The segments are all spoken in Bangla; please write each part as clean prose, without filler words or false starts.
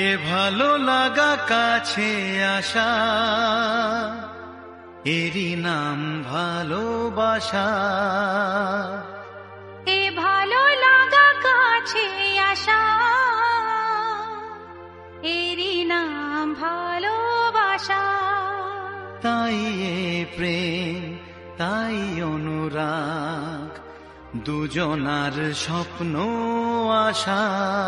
এ ভালো লাগা কাছে আসা, এরই নাম ভালোবাসা। এ ভালো লাগা কাছে আসা, এরই নাম ভালোবাসা। তাই এ প্রেম, তাই অনুরাগ, দুজনার স্বপ্ন আশা।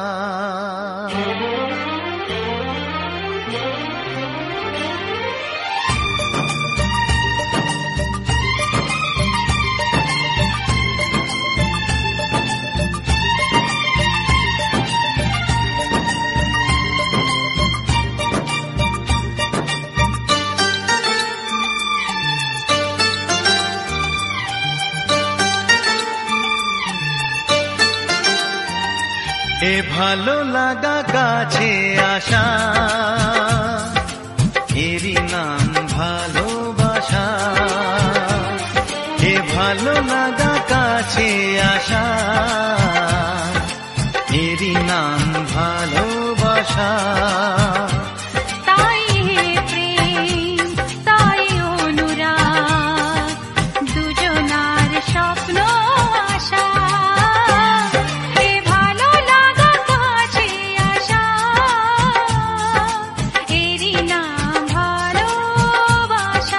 এ ভালো লাগা কাছে আসা, এরই নাম ভালোবাসা। এ ভালো লাগা কাছে আসা, এরই নাম ভালোবাসা। তাই হে প্রেম, তাই অনুরাগ, দুজনার স্বপ্ন আশা। এ ভালো লাগা কাছে আসা, এরই নাম ভালোবাসা।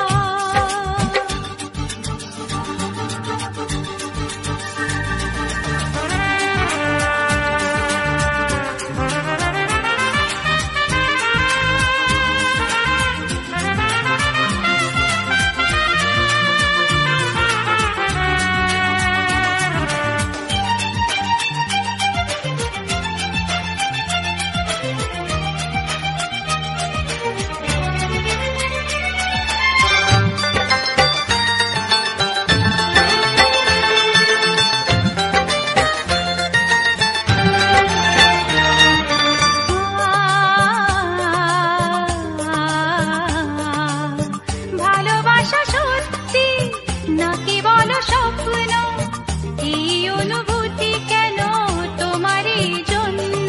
ভালোবাসা সত্যি নাকি বলো স্বপ্ন, এই অনুভূতি কেন তোমারই জন্য?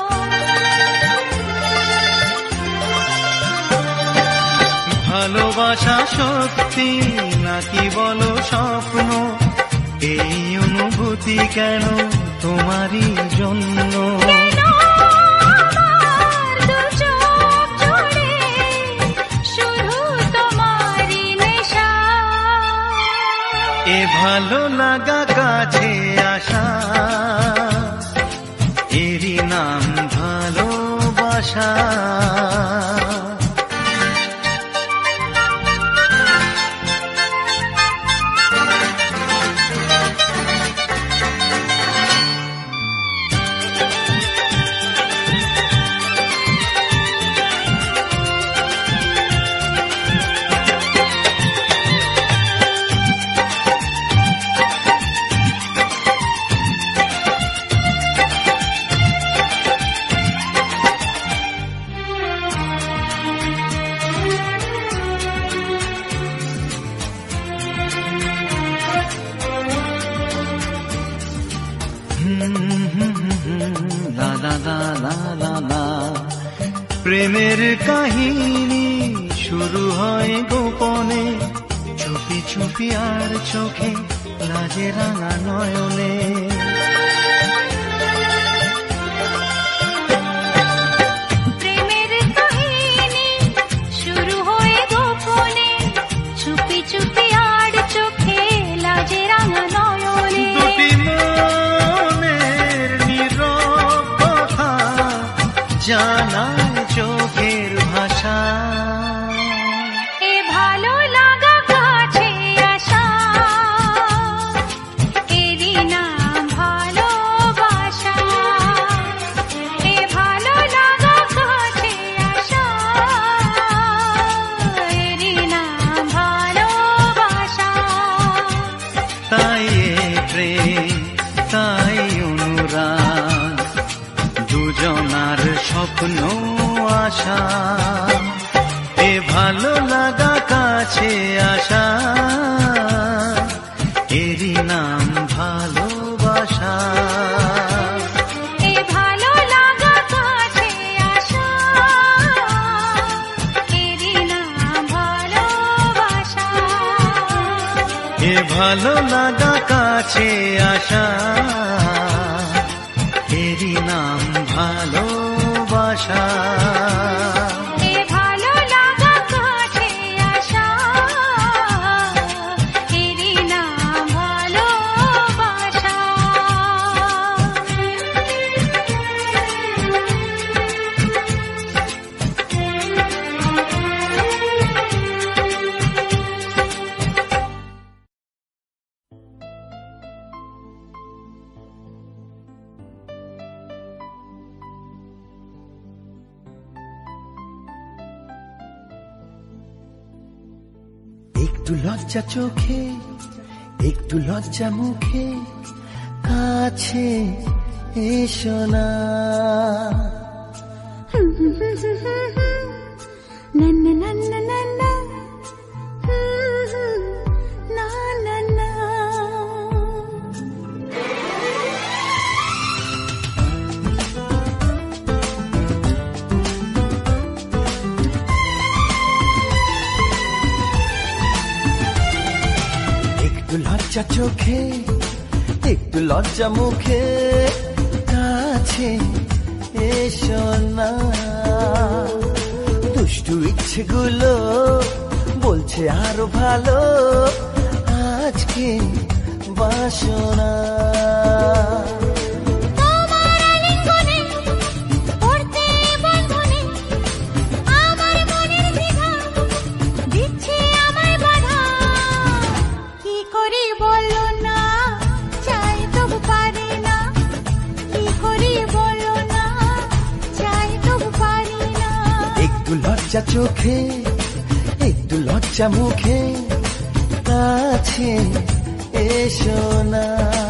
ভালোবাসা সত্যি নাকি বলো স্বপ্ন, এই অনুভূতি কেন তোমারই জন্য? কেন আমার দু চোখ জুড়ে শুধু তোমারই নেশা? এ ভালো লাগা কাছে আসা, এরই নাম ভালোবাসা। লা লা লা লা লা লা। প্রেমের কাহিনী শুরু হয় গোপনে, চুপি চুপি আর চোখে লাজে রাঙা নয়নে। প্রেমের কাহিনী শুরু হয়ে গোপনে, চুপি চুপি আর চোখে লাজে রাঙা নয়নে। দুটি মনের নীরব কথা জানায় চোখের ভাষা। এ ভালো লাগা কাছে আসা, এরই নাম ভালোবাসা। এ ভালো লাগা কাছে আসা, এরই নাম ভালোবাসা। তাই এ প্রেম, তাই অনুরাগ, দুজনার স্বপ্ন আশা। এ ভালো লাগা কাছে আসা, এরই নাম ভালোবাসা। এ ভালো লাগা কাছে এ ভালো লাগা কাছে আসা, এরই নাম ভালোবাসা। এ ভালো লাগা কাছে আসা, এরই নাম ভালোবাসা। একটু লজ্জা চোখে, একটু লজ্জা মুখে, কাছে এসো না। না না না না না না, না না না। একটু লজ্জা চোখে, একটু লজ্জা মুখে, কাছে এসো না। দুষ্টু ইচ্ছেগুলো বলছে আরো ভালো, আজকে বাসনা। তোমার আলিঙ্গনে পড়তে বন্ধনে, আমার মনের দ্বিধা দিচ্ছে আমায় বাধা। কি করি বলো না, চাই তবু পারি না। কি করি বলো না, চাই তবু পারি না। একটু লজ্জা চোখে, একটু লজ্জা মুখে, কাছে এসো না।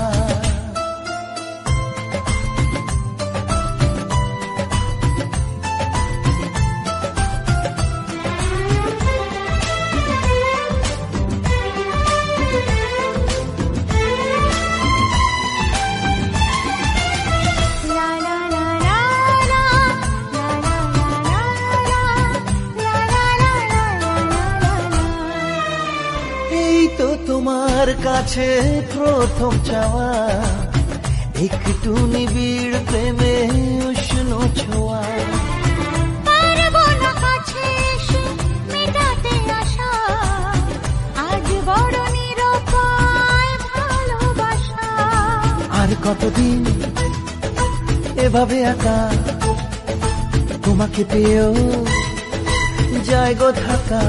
লা লা লা লা লা, লা লা লা লা লা, লা লা লা লা লা। এই তো তোমার কাছে প্রথম চাওয়া, একটু নিবিড় প্রেমে উষ্ণ ছোঁয়া। পারবো না কাছে এসে মেটাতে আশা, আজ বড় নিরুপায় ভালোবাসা। আর কতদিন এভাবে একা তোমাকে পেয়েও যায় গো থাকা।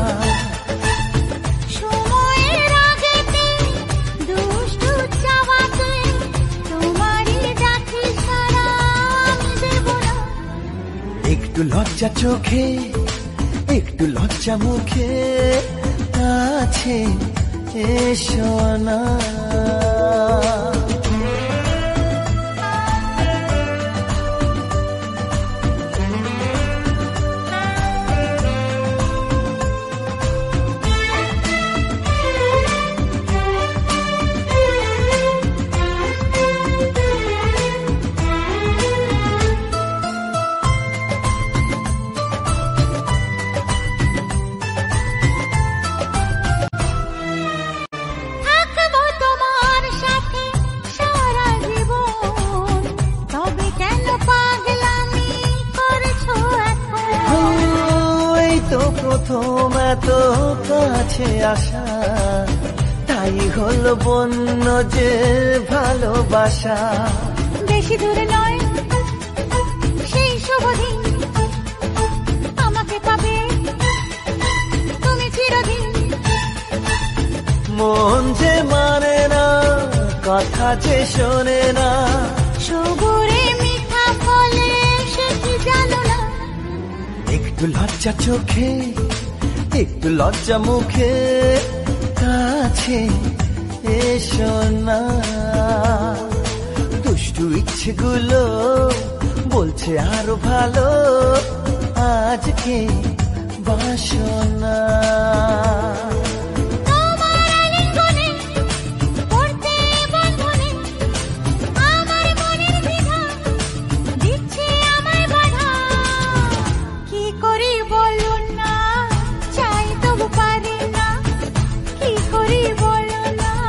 সময়ের আগেতে দুষ্টু চাওয়াতে তোমারই ডাকি সারা আমি দেব না। একটু লজ্জা চোখে, একটু লজ্জা মুখে, কাছে এসো না। থাকবো তোমার সাথে সারা জীবন, তবে কেন পাগলামি করছো এখন? এই তো প্রথম এত কাছে আসা, তাই হলো বন্য যে ভালোবাসা। বেশি দূরে নয় সেই শুভ দিন, আমাকে পাবে তুমি চিরদিন। মন যে মানে না, কথা যে শোনে না, সবুরে মিঠা ফলে সে কি জানো না। একটু লজ্জা চোখে, একটু লজ্জা মুখে, কাছে এসো না। দুষ্টু ইচ্ছেগুলো বলছে আরো ভালো, আজকে বাসনা। তোমার আলিঙ্গনে পড়তে বন্ধনে, আমার মনের দ্বিধা দিচ্ছে আমায় বাধা। কি করি বলো না, চাই তবু পারি না। কি করি বলো না,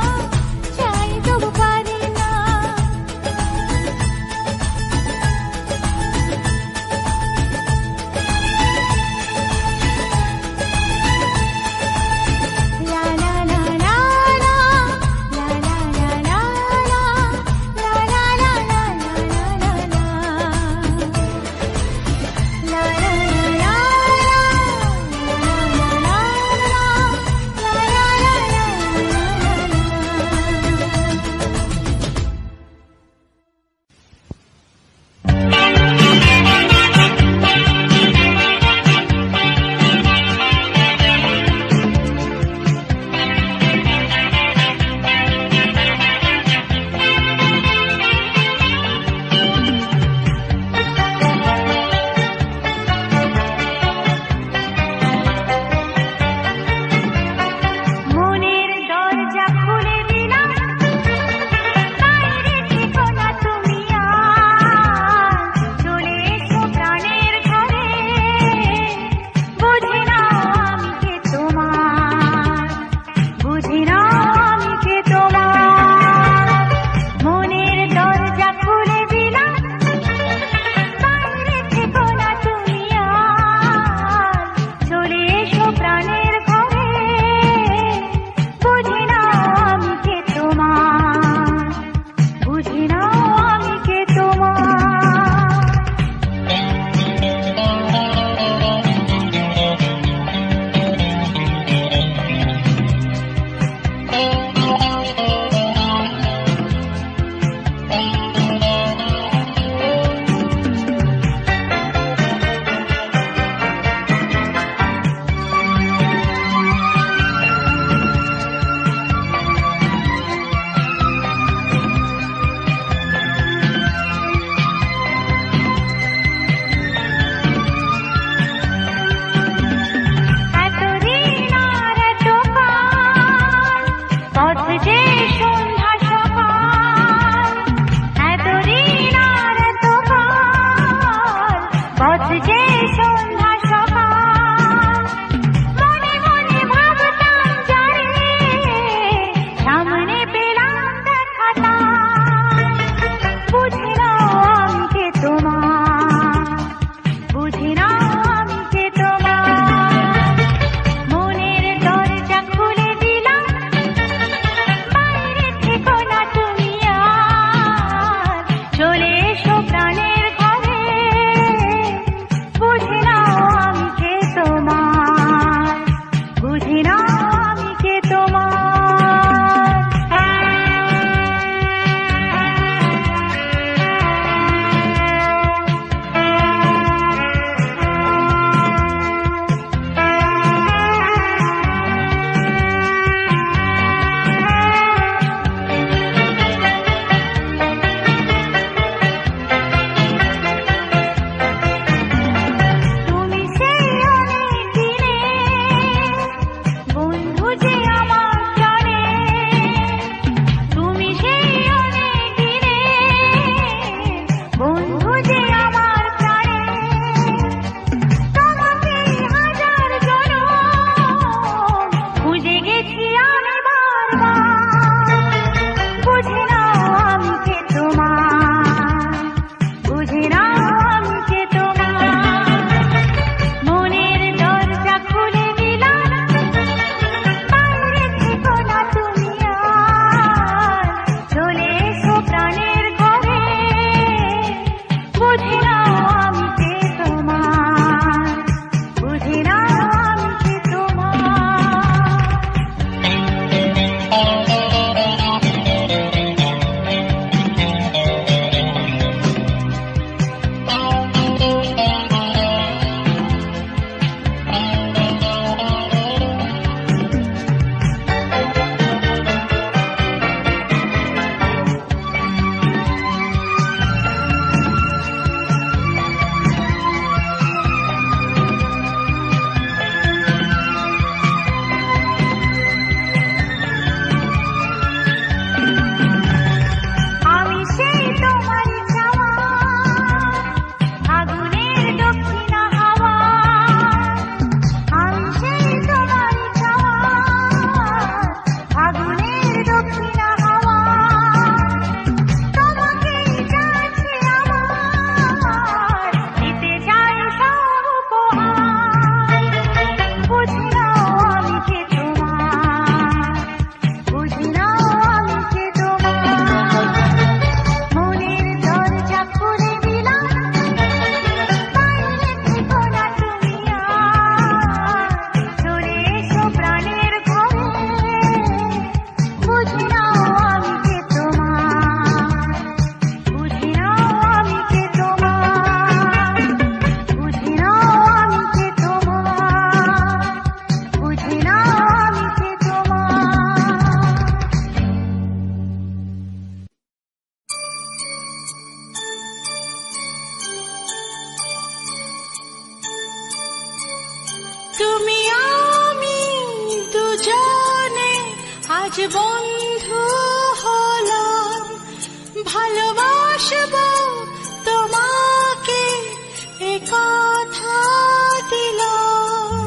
আজ বন্ধু হলাম, ভালোবাসবো তোমাকে এ কথা দিলাম।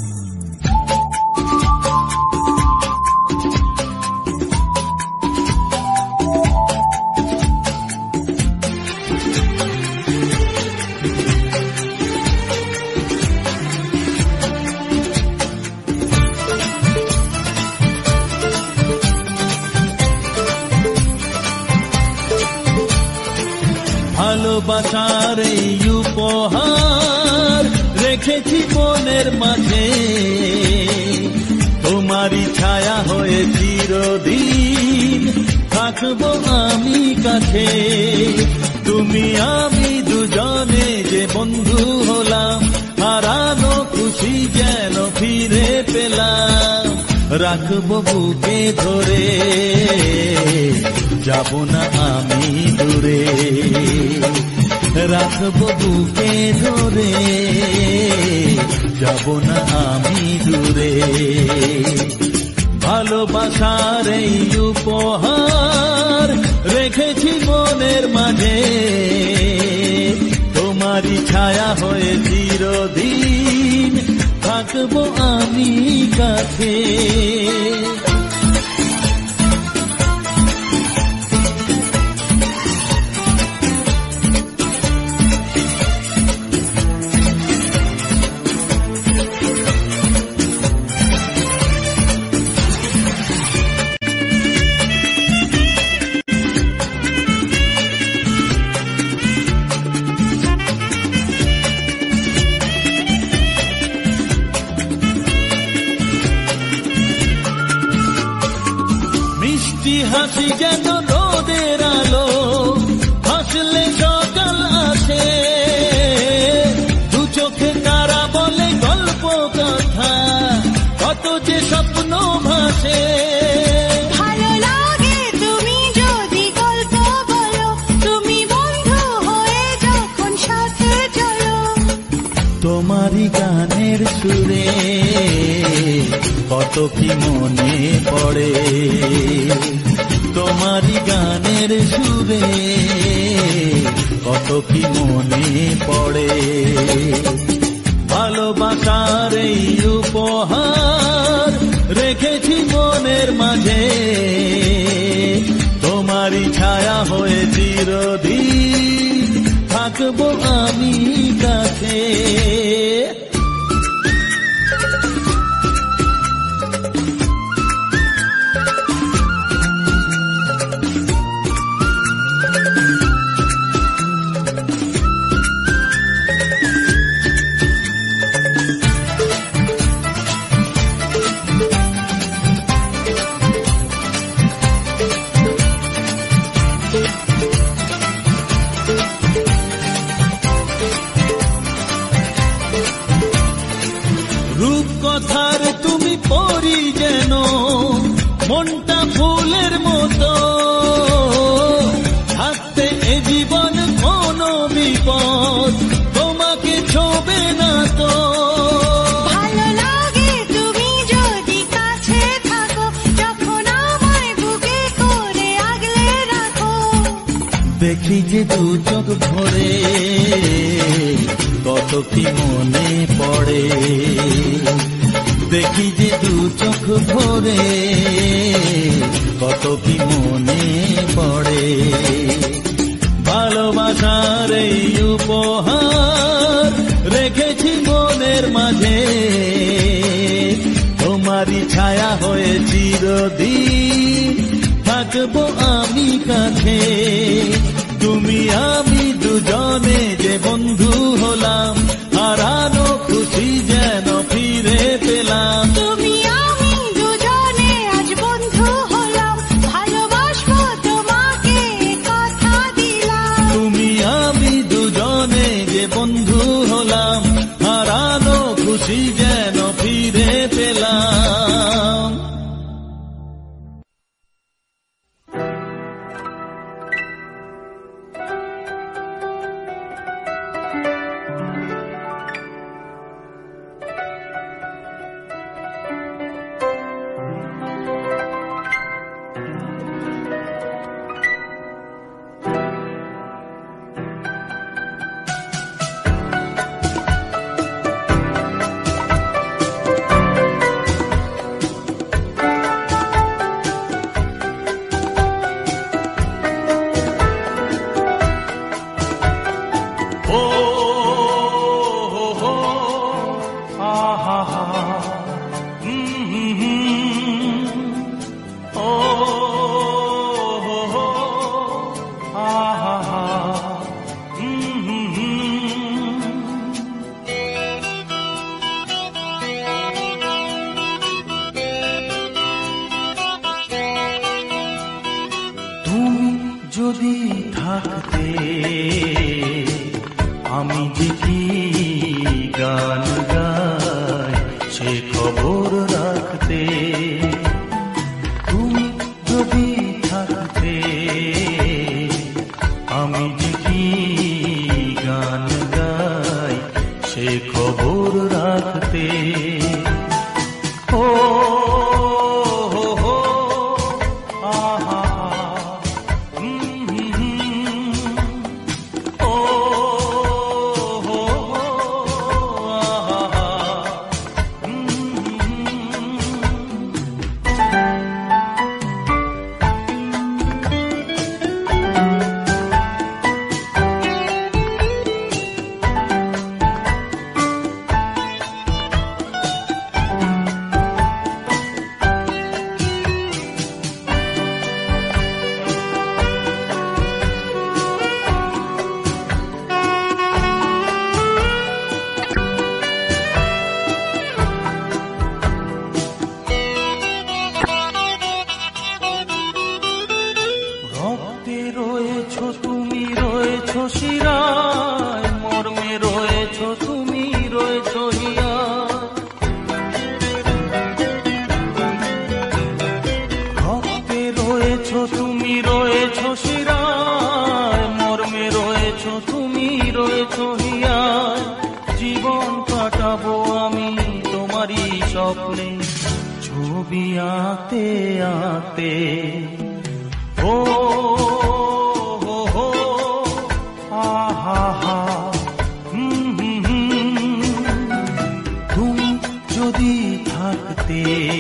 ভালোবাসার এই উপহার রেখেছি মনের মাঝে, তোমারই ছায়া হয়ে চিরদিন থাকবো আমি কাছে। তুমি আমি দুজনে যে বন্ধু হলাম, হারানো খুশি যেন ফিরে পেলাম। রাখবো বুকে ধরে, যাব না আমি দূরে। রাখবো বুকে ধরে, যাব না আমি দূরে। ভালোবাসার এই উপহার রেখেছি মনের মাঝে, তোমারই ছায়া হয়ে চিরদিন থাকবো আমি কাছে। হাসি যেন রোদের আলো, হাসলে সকাল আসে। দু চোখে তারা বলে গল্প কথা, কত যে স্বপ্ন ভাসে। ভালো লাগে তুমি যদি গল্প বলো, তুমি বন্ধু হয়ে যখন সাথে চলো। তোমারই গানের সুরে কত কি মনে পড়ে, তোমারই গানের সুরে কত কি মনে পড়ে। ভালোবাসার এই উপহার রেখেছি মনের মাঝে, তোমারই ছায়া হয়ে চিরদিন থাকবো আমি কাছে। রূপকথার তুমি পরি যেন, মনটা ফুলের মতো। থাকতে এ জীবন কোনো বিপদ তোমাকে ছোবে না তো। ভালো লাগে তুমি যদি কাছে থাকো, যখন আমায় বুকে করে আগলে রাখো। দেখি যে দু চোখ ভরে কত কি মনে পড়ে, দেখি যে দু চোখ ভরে কত কি মনে পড়ে। ভালোবাসার এই উপহার রেখেছি মনের মাঝে, তোমারই ছায়া হয়ে চিরদিন থাকবো আমি কাছে। তুমি আমি দুজনে যে বন্ধু হলাম, হারানো খুশি যেন ফিরে পেলাম। তুমি আমি দুজনে আজ বন্ধু হলাম, ভালোবাসবো তোমাকে কথা দিলাম। তুমি আমি দুজনে যে বন্ধু হলাম, হারানো খুশি যেন ফিরে পেলাম। যদি থাকতে আমি যে কি গান গাই সে খবর রাখতে, তুমি যদি থাকতে আমি যে কি গান গাই সে খবর রাখতে। ও হো হো আহা ও হো আহা রক্তে রয়েছ তুমি, রয়েছ শিরায়, মর্মে রয়েছ তুমি, রয়েছ হিয়ায়। রক্তে রয়েছ তুমি, রয়েছ শিরায়, মর্মে রয়েছ তুমি, রয়েছ হিয়ায়। জীবন কাটাবো আমি তোমারই স্বপ্নে, ছবি আঁতে আঁতে। ও হো হো আহা তুমি যদি থাকতে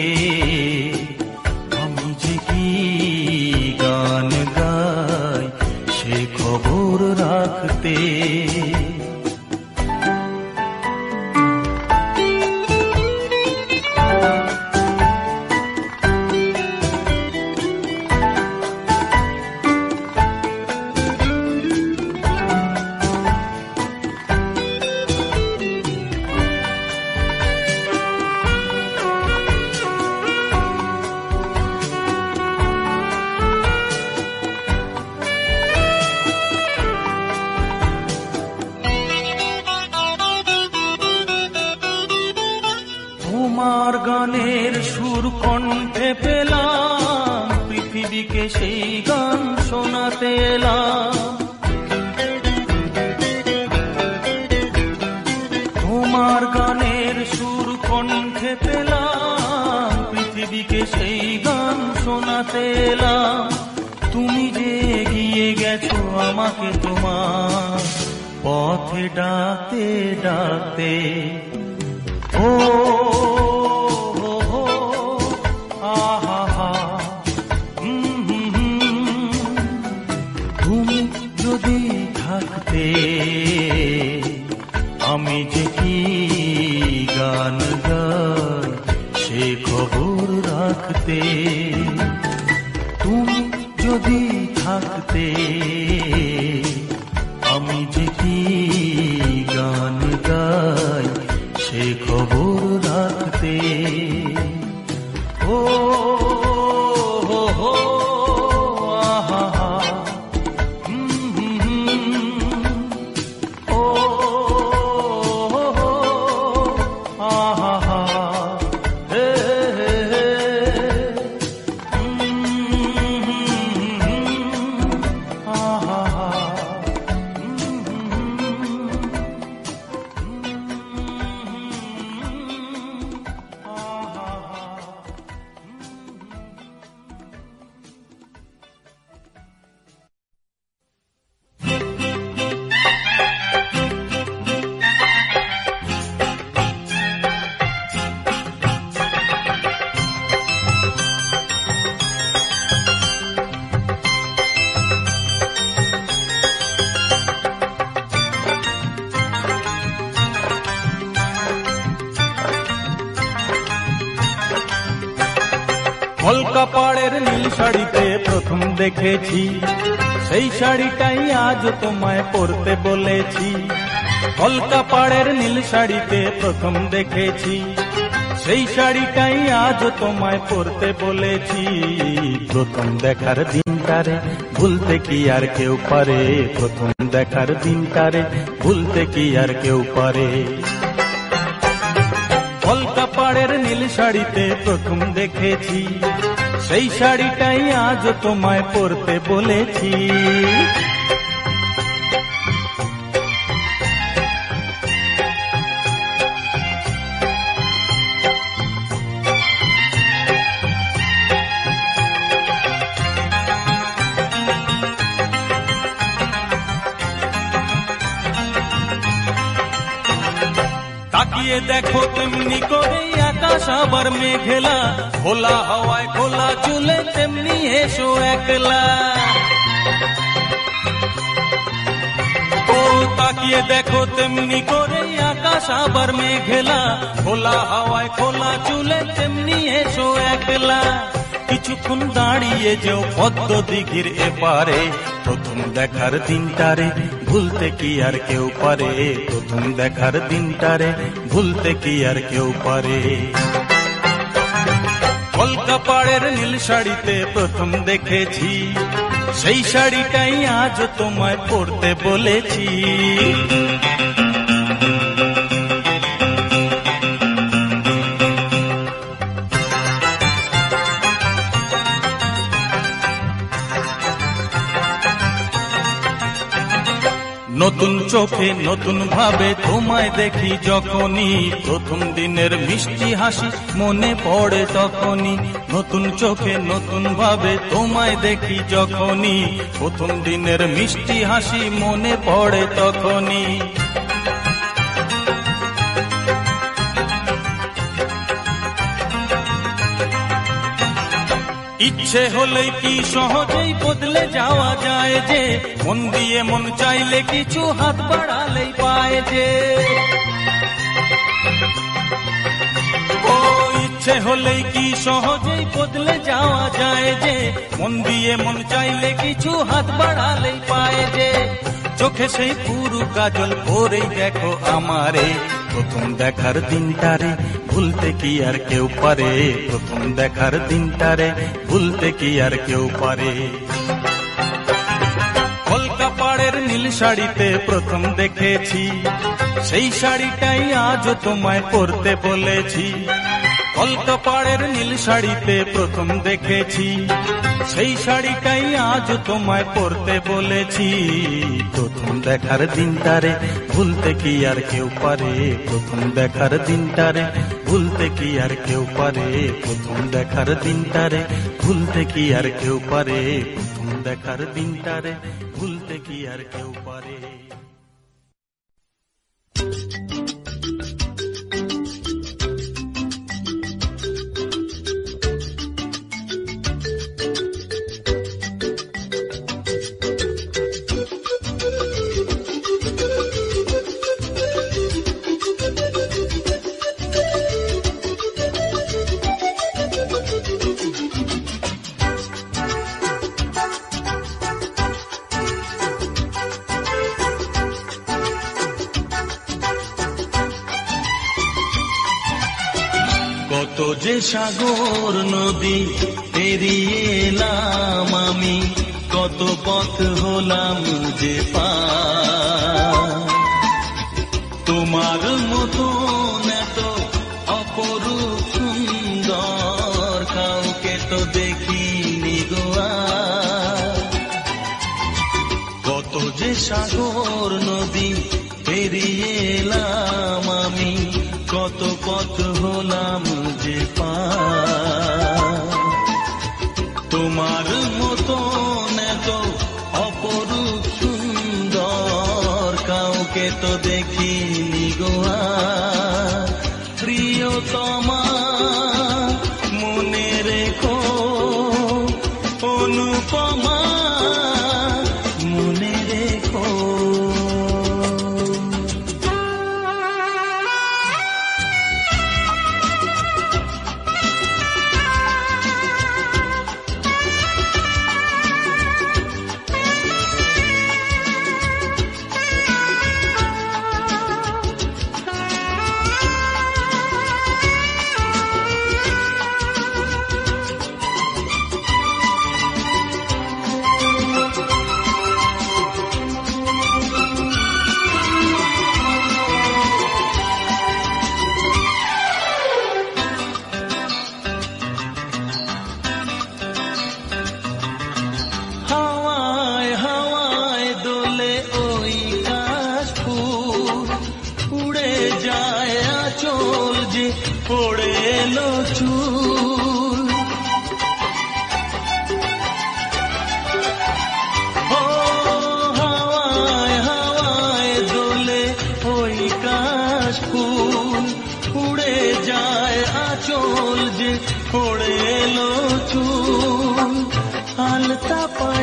আমি যে কি গান গাই সে খবর রাখতে। তোমার গানের সুর কণ্ঠে পেলাম, পৃথিবীকে সেই গান শোনাতে এলাম। তোমার গানের সুর কণ্ঠে পেলাম, পৃথিবীকে সেই গান শোনাতে এলাম। তুমি যে এগিয়ে গেছো আমাকে তোমার পথে ডাকতে ডাকতে। ও হো হো আহা তুমি যদি থাকতে আমি যে কি গান গাই সে খবর রাখতে। তুমি যদি থাকতে আমি যে কি গান গাই সে খবর রাখতে। ও হো হো আহা ও হো আহা হে হে আহা কলকা পাড়ের নীল শাড়িতে প্রথম দেখেছি, সেই শাড়িটাই আজ তোমায় পরতে বলেছি। কলকা পাড়ের নীল শাড়িতে প্রথম দেখেছি, সেই শাড়িটাই আজ তোমায় পরতে বলেছি। প্রথম দেখার দিন দিনটারে ভুলতে কি আর কেউ পারে, প্রথম দেখার দিনটারে ভুলতে কি আর কেউ পারে। কলকা পাড়ের নীল শাড়িতে প্রথম দেখেছি, সেই শাড়িটাই আজ তোমায় পরতে বলেছি। তাকিয়ে দেখো তেমনি করে আকাশ আবার মেঘেলা, খোলা হাওয়ায় খোলা চুলে তেমনি এসো একলা। ও তাকিয়ে দেখো তেমনি করে আকাশ আবার মেঘেলা, খোলা হাওয়ায় খোলা চুলে তেমনি এসো একলা। কিছুক্ষণ দাঁড়িয়ে যেও পদ্ম দিঘির এপারে, প্রথম দেখার দিনটারে ভুলতে কি আর কেউ পারে, প্রথম দেখার দিনটারে ভুলতে কি আর কেউ পারে। কলকা পাড়ের নীল শাড়িতে প্রথম দেখেছি, সেই শাড়িটাই আজ তোমায় পরতে বলেছি। নতুন চোখে নতুন ভাবে তোমায় দেখি যখনই, প্রথম দিনের মিষ্টি হাসি মনে পড়ে তখনই। নতুন চোখে নতুন ভাবে তোমায় দেখি যখনই, প্রথম দিনের মিষ্টি হাসি মনে পড়ে তখনই। ইচ্ছে হলে কি সহজেই বদলে যাওয়া যায় যে, মন দিয়ে মন চাইলে কিছু হাত বাড়ালেই পায় যে। ও ইচ্ছে হলে কি সহজেই বদলে যাওয়া যায় যে, মন দিয়ে মন চাইলে কিছু হাত বাড়ালেই পায় যে। চোখে সেই পুরু কাজল পরেই দেখো আমারে, প্রথম দেখার দিনটারে ভুলতে কি আর কেউ পারে, প্রথম দেখার দিনটারে ভুলতে কি আর কেউ পারে। কলকা পাড়ের নীল শাড়িতে প্রথম দেখেছি, সেই শাড়িটাই আজ তোমায় পরতে বলেছি। কলকা পাড়ের নীল শাড়িতে প্রথম দেখেছি, সেই শাড়িটাই আজ তোমায় পরতে বলেছি। প্রথম দেখার দিনটারে ভুলতে কি আর কেউ পারে, প্রথম দেখার দিনটারে ভুলতে কি আর কেউ পারে, প্রথম দেখার দিনটারে ভুলতে কি আর কেউ পারে, প্রথম দেখার দিনটারে ভুলতে কি আর কেউ পারে। কত যে সাগর নদী পেরিয়ে এলাম আমি, কত পথ হলাম যে পার। তোমার মতন এত অপরূপ সুন্দর কাউকে তো দেখিনি গো আর। কত যে সাগর নদী পেরিয়ে এলাম আমি, কত পথ হলাম যে পার। তোমার মতন এত অপরূপ সুন্দর কাউকে তো দেখিনি গো আর। প্রিয়তমা মনে রেখো, অনুপমা মনে রেখো।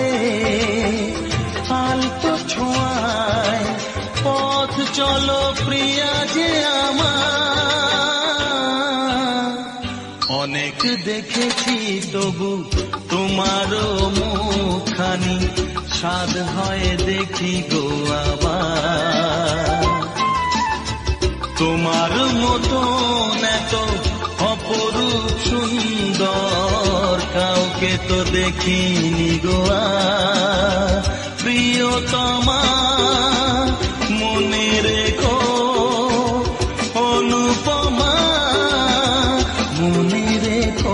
করে আলতো ছোঁয়ায় পথ চলো প্রিয়া যে আমার। অনেক দেখেছি তবু তোমারও মুখখানি স্বাদ হয় দেখি গো আবার। তোমার মতন এত অপরূপ সুন্দর কাউকে তো দেখিনি গো আর। প্রিয়তমা মনে রেখো, অনুপমা মনে রেখো।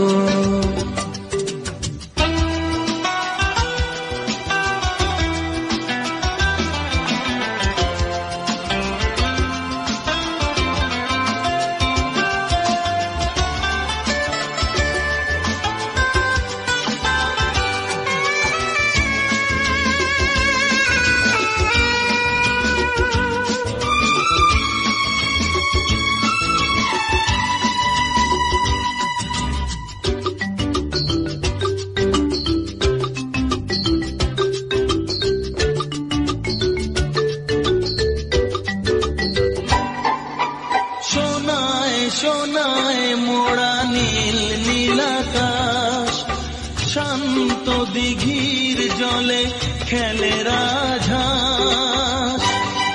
সোনায় মোড়া নীল নীলাকাশ, শান্ত দিঘির জলে খেলে রাজহাঁস।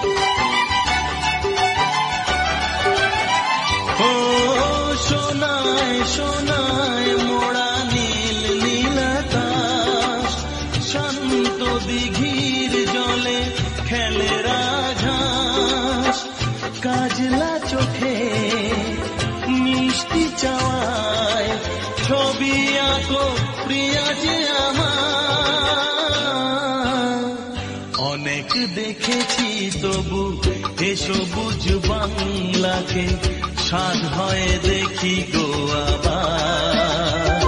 ও সোনায় সোনায় মোড়া নীল নীলাকাশ, শান্ত দিঘির জলে খেলে রাজহাঁস। কাজলা চোখে মিষ্টি চাওয়ায় ছবি আঁকো প্রিয়া যে আমার। অনেক দেখেছি তবু এ সবুজ বাংলাকে স্বাদ হয় দেখি গো আবার।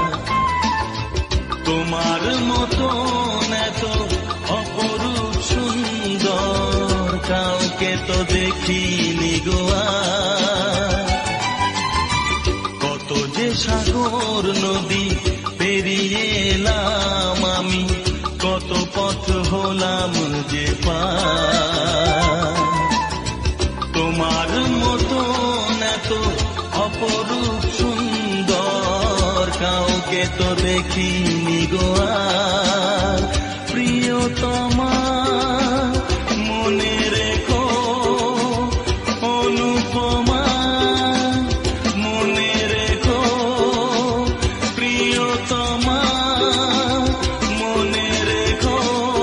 তোমার মতন এত অপরূপ সুন্দর কাউকে তো দেখিনি গো আর। কত যে সাগর নদী পেরিয়ে এলাম আমি, কত পথ হলাম যে পার। তোমার মতন এত অপরূপ সুন্দর কাউকে তো দেখিনি গো আর। প্রিয়তমা মনে রেখো, অনুপমা মনে রেখো। প্রিয়তমা মনে রেখো,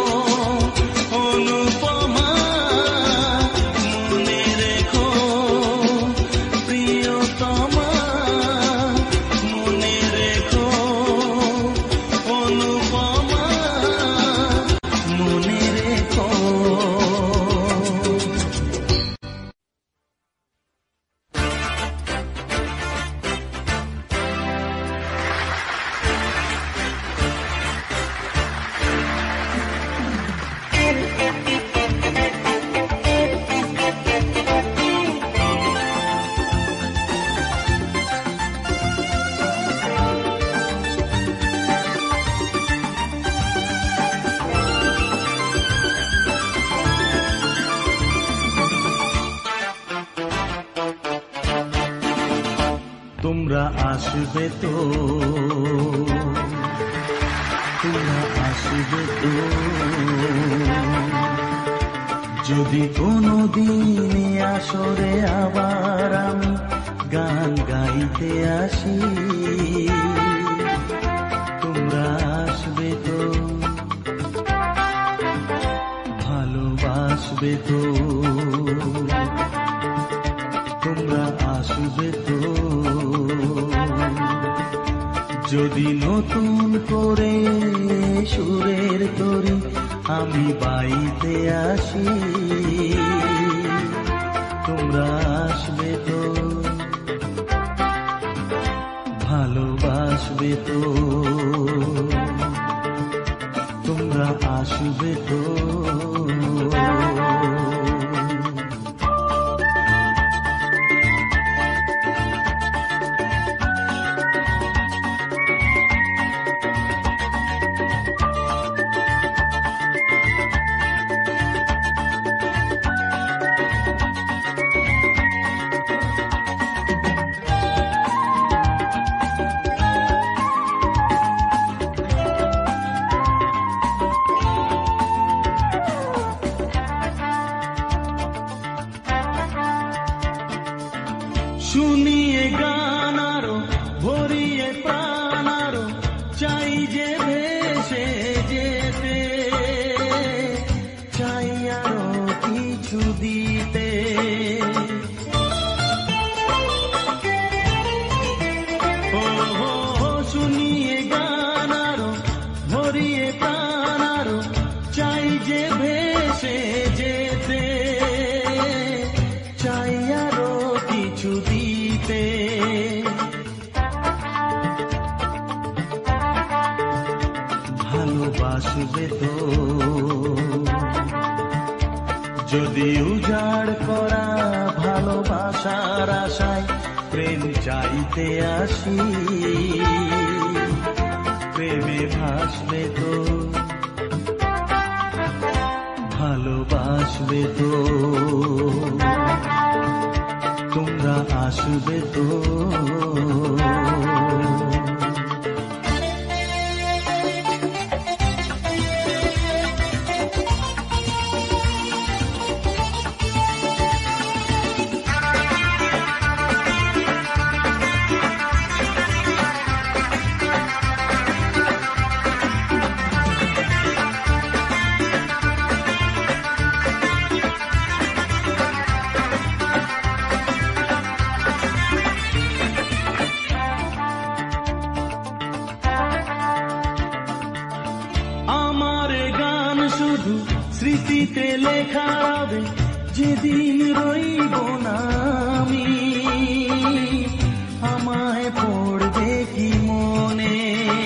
অনুপমা মনে রেখো। প্রিয়তমা মনে রেখো, অনুপমা মনে রেখো। তোমরা আসবে তো, তোমরা আসবে তো, যদি কোনোদিন আসরে আবার আমি গান গাইতে আসি। তোমরা আসবে তো, ভালোবাসবে তো, তোমরা আসবে তো, যদি নতুন করে সুরের তরি আমি বাইতে আসি। তোমরা আসবে তো, ভালোবাসবে তো, তোমরা আসবে তো। প্রাণ আরো চাই যে ভেসে যেতে, চাই আরো কিছু দিতে। শুনিয়ে গান আরো ভরিয়ে প্রাণ আরো চাই যে ভেসে যেতে, চাই আরো কিছু দিতে। ভালোবাসবে তো যদি উজাড় করা ভালোবাসার আশায় প্রেম চাইতে আসি, প্রেমে ভাসবে তো ভালোবাসবে তো তোমরা আসবে তো। আমার গান শুধু স্মৃতিতে লেখা হবে, যেদিন রইব না আমি, আমায় পড়বে কি মনে।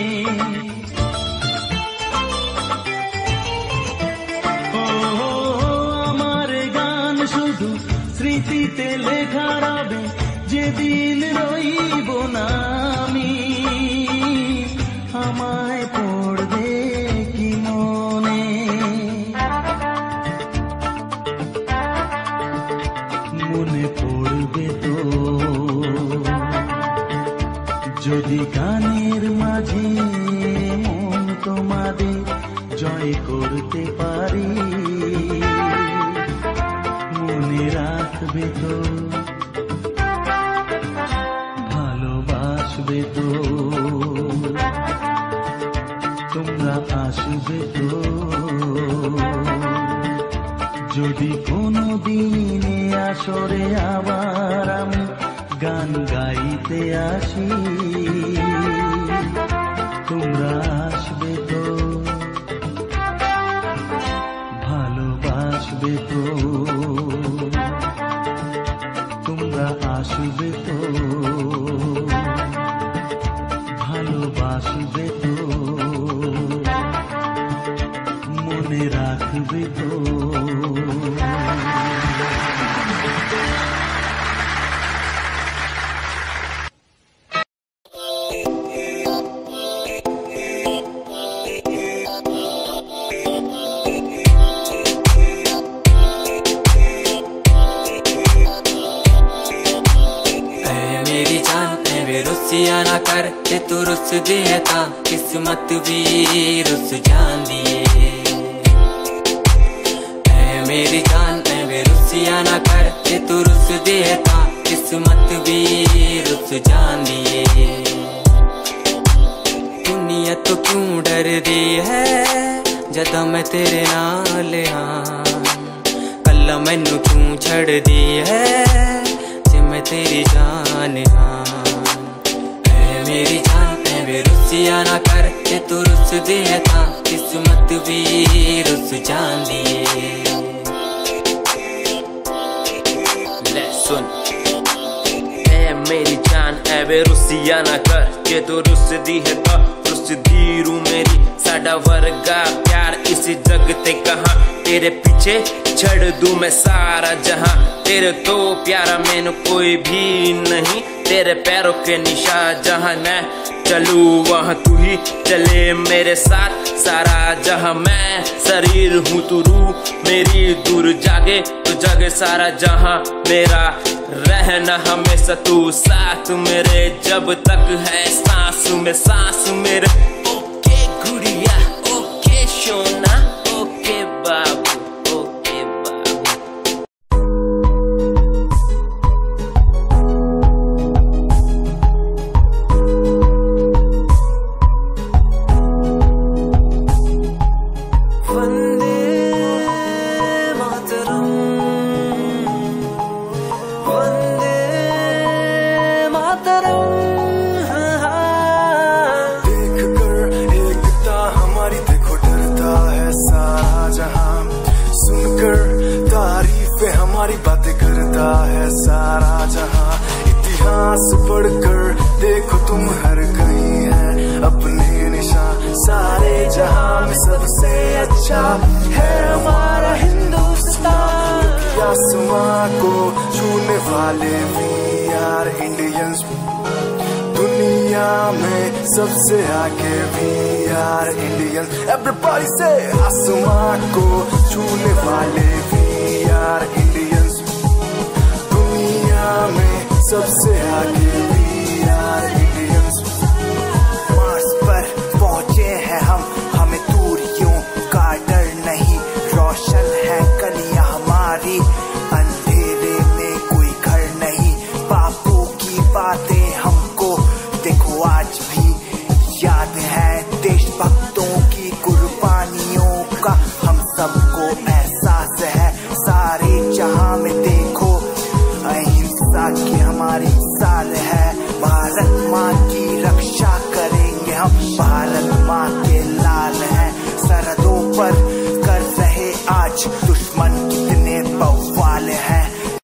ও আমার গান শুধু স্মৃতিতে লেখা হবে, যেদিন রইব না আমি, আমায় পড়বে কি মনে। মনে পড়বে তো যদি গানের মাঝে মন তোমাদের জয় করতে পারি। মনে রাখবে তো ভালোবাসবে তো তোমরা আসবে তো। যদি কোনো দিনে আসরে আবার আমি গান গাইতে আসি, তোমরা আসবে তো ভালোবাসবে তো তোমরা আসবে তো ভালোবাসবে তো মনে রাখবে তো। रुसिया ना कर ते तू रुस दिए ता किस्मत भी रुस जान दिए। मेरी जान में रुसिया ना कर ते तू रुस दिए ता किस्मत भी रुस जान दिए। दुनिया तो क्यों डर दी है जदा मैं तेरे नाल हाँ, कल्ला मैनू क्यों छड़ दी है जे मैं तेरी जान हाँ। मेरी जान में रुसिया ना कर ते तू रुस दिए ता किस्मत भी रुस जान दिए। ले सुन मेरी जान है वे रुसिया ना कर जे तू रुस दी है तो रुस दी रू मेरी। साडा वर्गा प्यार इस जग ते कहां, तेरे पीछे छड़ दूं मैं सारा जहां। तेरे तो प्यारा मैनू कोई भी नहीं, तेरे पैरों के निशान जहां मैं चलूं वहां तू ही चले मेरे साथ। सारा जहां मैं शरीर हूँ तू रूह मेरी, दूर जागे तो जागे सारा जहां मेरा। रहना हमेशा तू साथ मेरे, जब तक है सांस में सांस मेरे। ओके गुड़िया ओके सोना ओके बाबू ओके बाबू। पूरा है सारा जहां, इतिहास पढ़कर देखो तुम हर कहीं है अपने निशान। सारे जहां में सबसे अच्छा है हमारा हिंदुस्तान। आसमां को छूने वाले भी यार इंडियंस, दुनिया में सबसे आगे भी यार इंडियंस। एवरीबॉडी से आसमां को छूने वाले भी यार इंडियंस, दुनिया में सबसे आगे भी यार इंडियंस। मार्स पर पहुंचे हैं हम, हमें दूरियों का डर नहीं, रोशन है गलियां हमारी, अंधेरे में कोई घर नहीं। बापू की बातें हमको देखो आज भी याद है, देशभक्तों की कुर्बानियों का हम सबको एहसास है। सारे जहां में देखो अहिंसा की हमारी साल है, भारत माँ की रक्षा करेंगे हम, भारत माँ के लाल हैं। सरहदों पर कर रहे आज दुश्मन कितने बवाल हैं।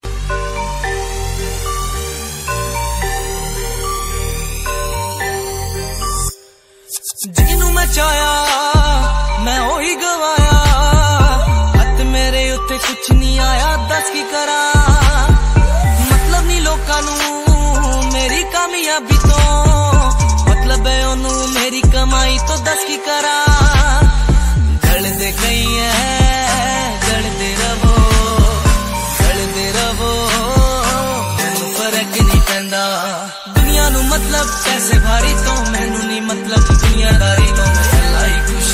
जिन्नू मैं चाया मैं ओही गवाया, हथ मेरे उत्ते कुछ नहीं आया, दस की करा मतलब नहीं लोकां नू मेरी कामयाबी तो, मतलब है ओनू मेरी कमाई तो, दस की करा। जलदे गई है जलदे रवो मैनू फर्क नहीं पैंदा। दुनिया नू मतलब पैसे भारी तो मैनू नहीं मतलब दुनियादारी तो, मैं कला ही खुश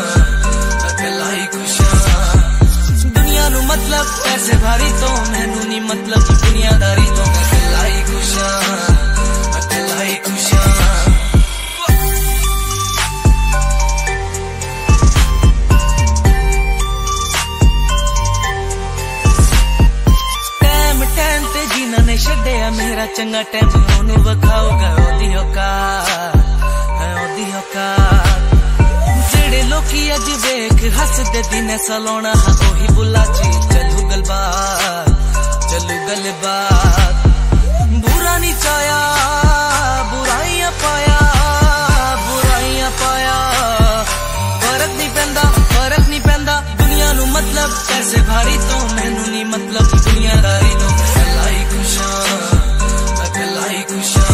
हां। दुनिया नू मतलब पैसे भारी तो मैनू नहीं मतलब दुनियादारी तो, मैं कला ही खुश हां। टाइम ते जिन्ना ने छड्डिया मेरा चंगा टाइम ओनू वखाऊगा ओदी औकात। जेड़े लोकी अज वेख हसदे दिने सलोना ओही बुला ची चलू गलबात। बुरा नहीं चाया बुराइयां पाया, फर्क नहीं पैंदा। दुनिया नू मतलब पैसे भारी तो मैनू नहीं मतलब दुनियादारी तो, मैं कला ही खुश हां।